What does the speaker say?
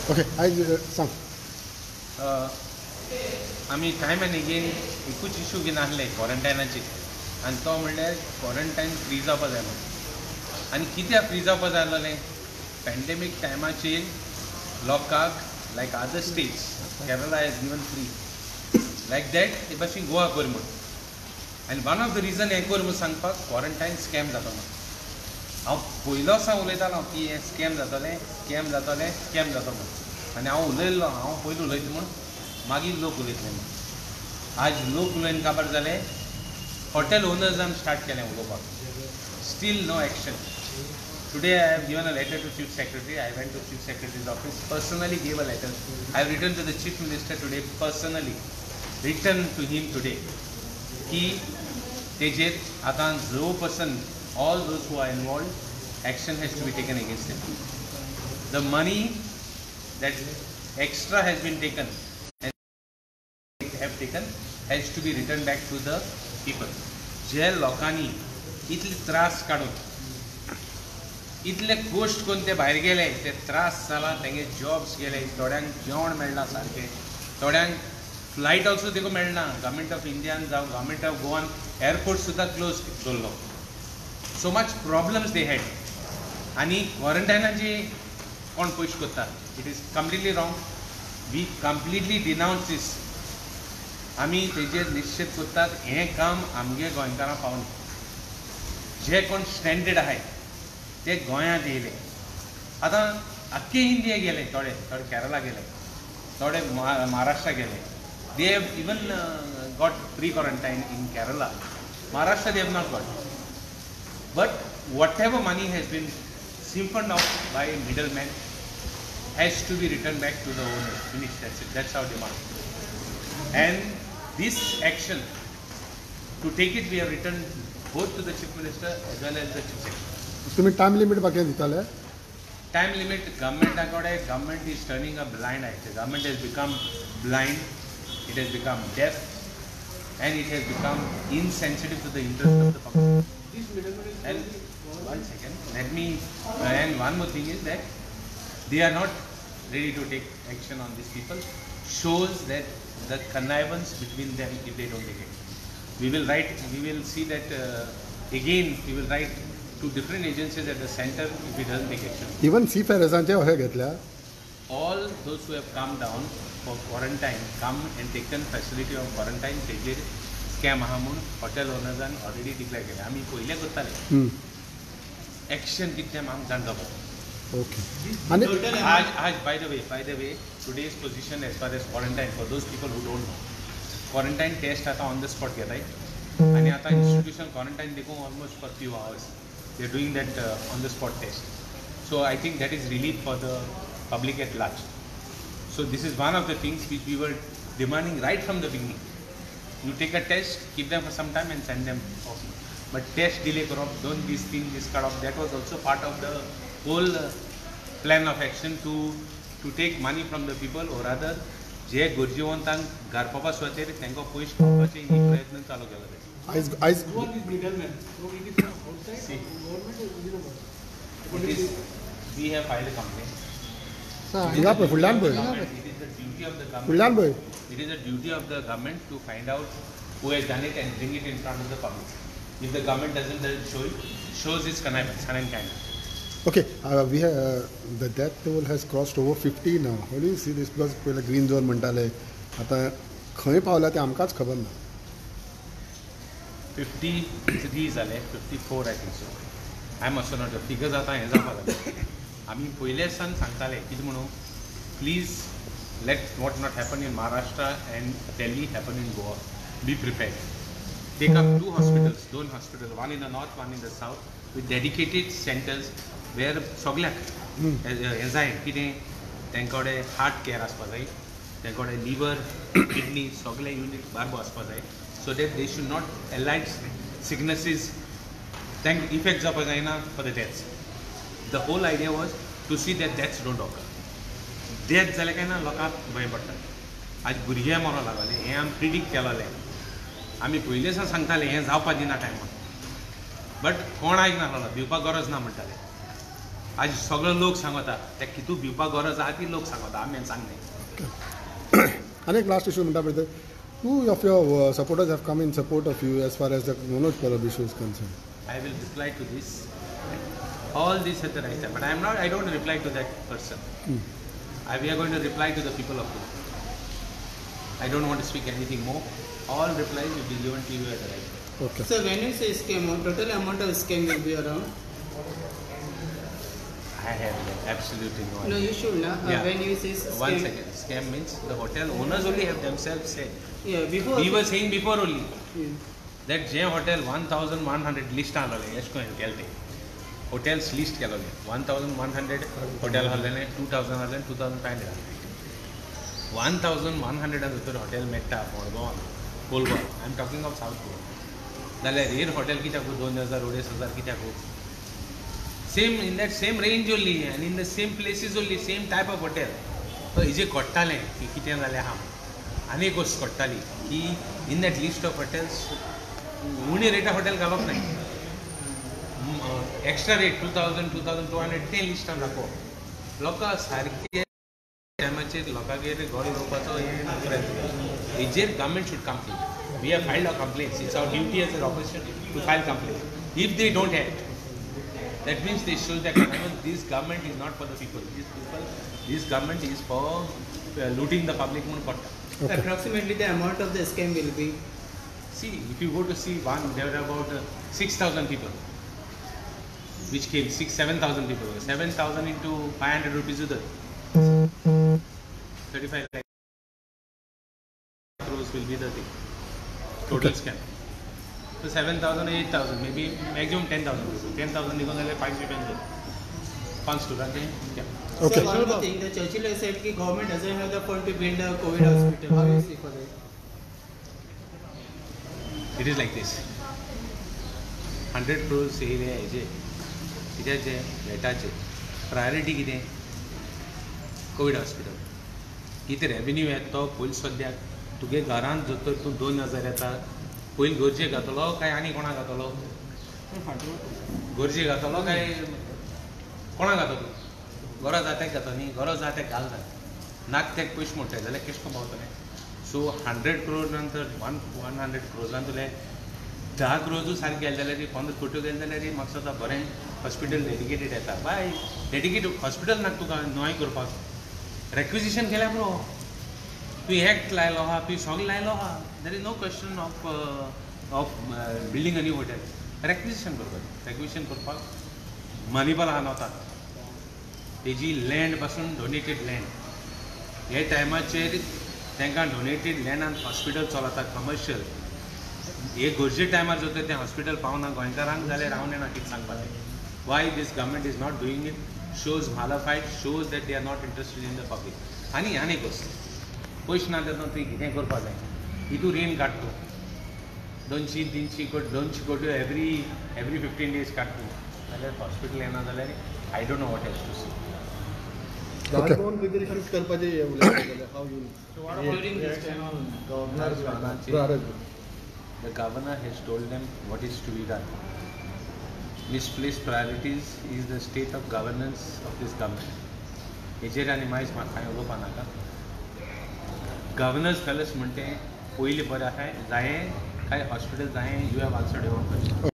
Okay आयज सांग. आमी टायम एंड अगेन एकूच इश्यू घेवन आसले क्वॉरंटायनाचेर, आनी तो म्हणल्यार क्वॉरंटायन फ्री जावपा जाय म्हणून. आनी कित्याक फ्री जावपा जाय आसलें? पॅन्डेमीक टायमाचेर लोकांक like other states Kerala has given free like that हे भाशेन गोवा कर म्हूण. आनी वन ऑफ द रिजन हें कर म्हूण सांगपाक क्वॉरंटायन स्कॅम जाता म्हणून. हांव पयलो सा उलयतालो की हें स्कॅम जातलें म्हणून. आनी हांव उलयल्लो, हांव पयलीं उलयता म्हूण, मागीर लोक उलयतले म्हूण. आज लोक उलयन काबार जाले, हॉटेल ओनर्जान स्टार्ट केलें उलोवपाक. Still no action. Today I have given a letter to Chief Secretary. I went to Chief Secretary's office, personally gave a letter. I have written to the Chief Minister today, personally written to him today, कि तेजेर आतां जो person, all those who are involved, action has to be taken against them. The money that extra has been taken and have taken has to be returned back to the people. जे लोकांनी इतले त्रास काडून इतले गोश्ट करून ते भायर गेले, ते त्रास जाला, तेंगे जॉब्स गेले, थोड्यांक जेवण मेळना सारकें, थोड्यांक फ्लायट ऑल्सो देखून मेळना. गव्हर्मेंट ऑफ इंडियान जावं गव्हर्मेंट ऑफ गोवान एअरपोर्ट सुद्दां क्लोज दवरलो. So much problems they had. आनी क्वॉरंटायनाची कोण पयशे कोत्ता? It is completely wrong. We completely denounce this. आमी तेजेर निश्चित कोत्तात हें काम आमगे गोंयकारां पावना. जे कोण स्टँडर्ड आहाय ते गोंयांत येयले. आतां आख्खे इंडिया गेले, थोडे केरला गेले, थोडे महाराष्ट्रा गेले. They have even got pre quarantine in Kerala. Maharashtra they have not got. But whatever money has been siphoned off by middle man has to be returned back to the owner. Finish. That's it. That's our demand. And this action, to take it, we have written both to the Chief Minister as well as the Chief Secretary. तुम्ही time limit बाकी दिताले? Time limit, government is turning a blind eye. The government has become blind, it has become deaf, and it has become insensitive to the interest of the public. And one second, and one more thing is that they are not ready to take action on these people. Shows that the connivance between them if they don't take it. We will see that again we will write to different agencies at the center if it doesn't take action. Even seafarers हे घेतल्या. All those who have come down for quarantine, come and taken facility of quarantine, तेजेर scam आहा म्हणून hotel ओनर्जान already declare केले. आमी पयले करताले. Action कितें आमकां जाणटा पडटा. Okay. And by the way, today's position as far as quarantine, for those people who don't know, quarantine test आता on the spot घेताय. आणि आता institution quarantine देखून almost for few hours. They are doing that on the spot test. So I think that is relief for the public at large. So this is one of the things which we were demanding right from the beginning. You take a test, keep them for some time and send them off. But test delay करप, don't this thing, this cut off, that was also part of the whole plan of action to take money from the people, or rather जे गरजेवंतांक घालपा सुवातेर तांकां पयशे खावपाचे ही प्रयत्न चालू केला. आयज we have filed a complaint. हिंगा पळय फुडल्यान पळय. It is the duty of the government to find out who has done it and bring it in front of the public. If the government doesn't shows its connivance and kind. Okay, we have the death toll has crossed over 50 now. How do you see this? Because पयले green zone म्हणटाले, आता खंय पावला ते आमकांच खबर ना. 53 जाले, 54 I think so. I am also not the figures आतां हें जावपा लागलें. आमी पयले सान सांगताले कितें म्हणून, please let what not happen in Maharashtra and Delhi happen in Goa. Be prepared. Take up two hospitals, one in the north, one in the south, with dedicated centers where सगळ्याक हें जाय कितें, तांकां कडेन हार्ट केअर आसपा जाय, तांकां कडेन लिवर, किडनी सगळे युनिट बारबो आसपा जाय, so that they should not allied sicknesses तांकां इफेक्ट जावपा जायना for the deaths. The whole idea was to see that deaths don't occur. Death जालें काय ना लोकांक भंय पडटा. आज भुरगे मरो लागले, हें आमी प्रिडिक्ट केलोलें. आमी पयलीं सान सांगताले हें जावपा दिना टायमार, बट कोण आयकनासलो, दिवपाक गरज ना म्हणटाले. आज सगळे लोक सांगता ते कितू भिवपाक गरज आहा ती लोक सांगता आमी सांगले. आनी एक लास्ट इशू म्हणटा पळय two of your supporters have come in support of you as far as the Manoj Parab issue is concern. I will reply to this. All this at the right time, but I don't reply to that person. We are going to reply to the people of Goa. I don't want to speak anything more. All replies will be given to you at the right time. Okay. So when you say scam, total amount of scam will be around? I have absolutely no idea. No, you should not. Yeah. When you say scam. One second. Scam means the hotel owners only have themselves said. Yeah, before. We were saying before only Yeah. that जे hotel 1100 list आलेले एश कोण केले hotels list केलेले 1100 hotel आलेले 2000 आलेले 2500 1100 भितर hotel Metta Madgaon Kolwa I am talking of South Goa. जाल्यार हेर hotel कित्याक 2000 2500 कित्याक same in that same range only and in the same places only same type of hotel. So हेजे कोट्टाले की कितें जालें आहा आनी एक गोष्ट कोट्टाली की in that list of hotels उणी रेटा हॉटेल घालप नाही एक्स्ट्रा रेट 2200 ते लिस्टान दाखोवप लोकां सारके टायमाचेर लोकांगेर घर येवपाचो हेजेर government should complain. We have filed a complaints. It's our duty as a officer to file complain. If they don't act that means they show that this government is not for the people. This government is for looting the public mun kotta. Okay. Approximately the amount of the scam will be. See, if you go to see one, there were about 6,000 people, which came 7,000 people. 7,000 into 500 rupees udhar. 35 lakh crores will be the thing. Total scam. So 7,000, 8,000, maybe maximum 10,000 rupees. 10,000 nikon gale 5 rupees. Funds to run yeah. Okay. So one more thing, the Churchill has said that government doesn't have the fund to build a COVID hospital. How do you see for that? It is like this. 100 crores area हेजे कित्याचे वेटाचे priority कितें Covid hospital. कितें revenue येता तो पयलीं सद्याक तुगे घरांत जर तूं 2000 येता पयलीं गरजे घातलो काय आनी कोणाक घातलो गरजे घातलो काय कोणाक घातलो गरज आहा तेका घातो न्ही गरज आहा तेका घालता नाक तेका पयशे मोडटाय जाल्यार कशें को पावतलें. सो 100 crores नंतर 100 crores तुले 10 crores सारकें गेले जाल्यार 15 कोटी गेले जाल्यार म्हाका सुद्दां बरें हॉस्पिटल डेडिकेटेड येता. बाय डेडिकेटेड हॉस्पिटल नाका तुका नॉय करपाक. रेक्विजिशन केल्या पुरो तुवें एक्ट लायलो आहा तुवें सगळें लायलो आहा. There is no question of building a new hotel. Requisition करपाक मनीपाल आहा नोता तेजी लँड पासून डोनेटेड लँड हे टायमाचेर तांकां डोनेटेड लँडान हॉस्पिटल चलता कमर्शियल. हे गरजे टायमार जर तें हॉस्पिटल पावना गोंयकारांक जाल्यार हांव नेना कितें सांगपाचें. Why this government is not doing it shows malafide shows that they are not interested in the public. आनी एक गोश्ट पयशे ना तेन्ना तुवें कितें करपा जाय हितून रीण काडटू 200-300 कोटी एवरी 15 days काडटू जाल्यार हॉस्पिटल येना जाल्यार I don't know what has to see. Okay. Shift करपाचे how you During this time. The governor has told them what is to be done. Misplaced priorities is the state of governance of this government. हेजेर आनी मायज म्हाका कांय उलोवपा नाका. Governor's colours म्हणटे पयलीं बरें आहाय जायें काय हॉस्पिटल जायें यू हॅव ऑल्सो डेव्हलप.